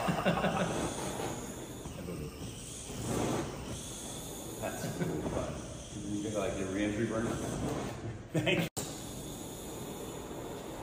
That's really fun. You think like your re-entry burner? Thank you.